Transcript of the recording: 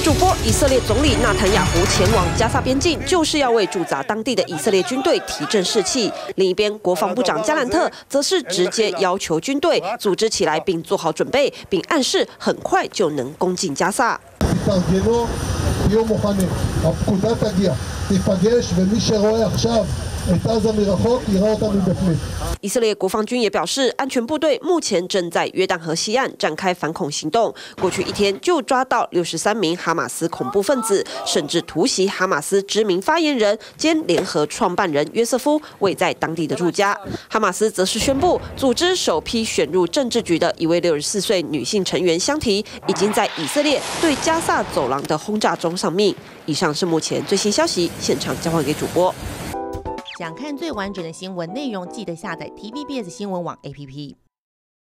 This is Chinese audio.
主播，以色列总理纳坦雅胡前往加萨边境，就是要为驻扎当地的以色列军队提振士气。另一边，国防部长加兰特则是直接要求军队组织起来，并做好准备，并暗示很快就能攻进加萨。 以色列国防军也表示，安全部队目前正在约旦河西岸展开反恐行动。过去一天就抓到63名哈马斯恐怖分子，甚至突袭哈马斯知名发言人兼联合创办人约瑟夫位在当地的住家。哈马斯则是宣布，组织首批选入政治局的一位64岁女性成员香缇，已经在以色列对加萨走廊的轰炸中丧命。以上是目前最新消息，现场交换给主播。 想看最完整的新闻内容，记得下载 TVBS 新闻网 APP。